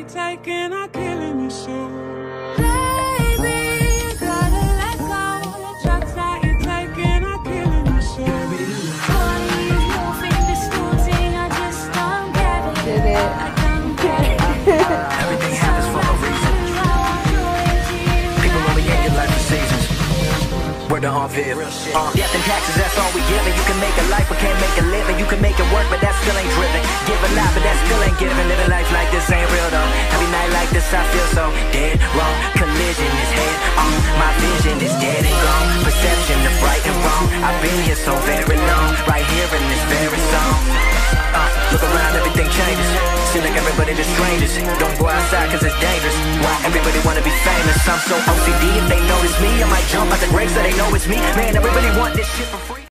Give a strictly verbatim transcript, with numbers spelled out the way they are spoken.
taking are killing me so. Baby, you gotta let go. The drugs that you're taking are killing me so. Body is moving, distorting, I just don't get it. Did it. I don't get it. Everything happens for a reason. People only in your life for seasons. Word to on Viv. Uh, death and taxes, that's all we giving. You can make a life, but can't make a living. You can make it work, but that still ain't driven. Give a lot, but that still ain't giving. Living life like this ain't real though. Every night like this, I feel so dead wrong. Collision is head on. My vision is dead and gone. Perception of right and wrong. I've been here so very long. Right here in this very song. Uh, look around, everything changes. Seem like everybody just strangers. Don't go outside cause it's dangerous. Why everybody wanna be famous? I'm so O C D, if they notice me I might jump out the grave so they know it's me. Man, everybody want this shit for free.